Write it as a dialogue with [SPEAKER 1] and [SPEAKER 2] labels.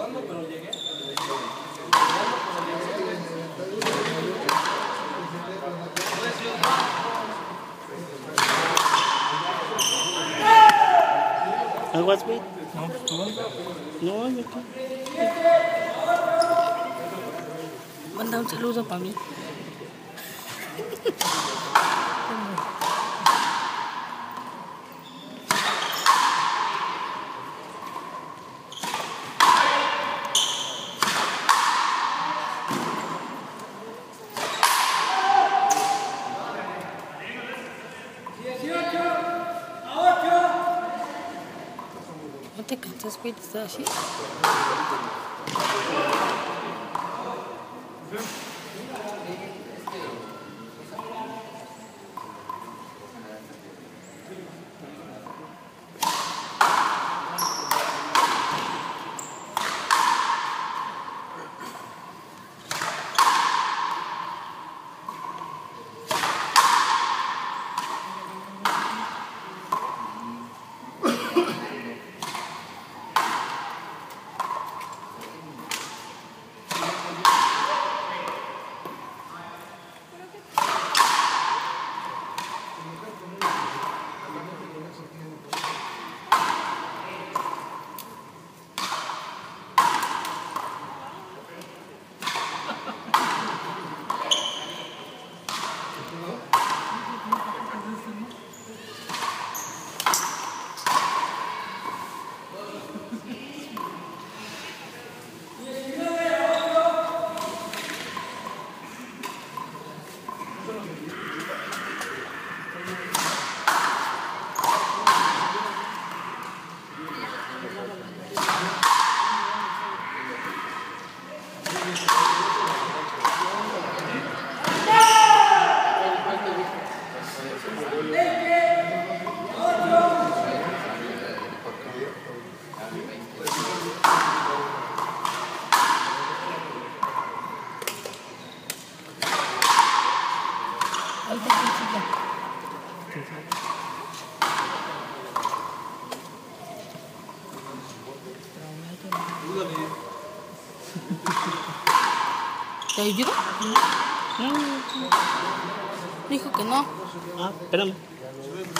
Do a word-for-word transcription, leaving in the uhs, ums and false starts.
[SPEAKER 1] ¿Aguas, güey?
[SPEAKER 2] No, pues tú.
[SPEAKER 1] No, yo qué.
[SPEAKER 3] Manda un saludo para mí. ¿No te cansas, güey, de estar así? Ahí está tu chica. ¿Te ayudo?
[SPEAKER 1] No, no, no.
[SPEAKER 3] Dijo que no.
[SPEAKER 1] Ah, espérame.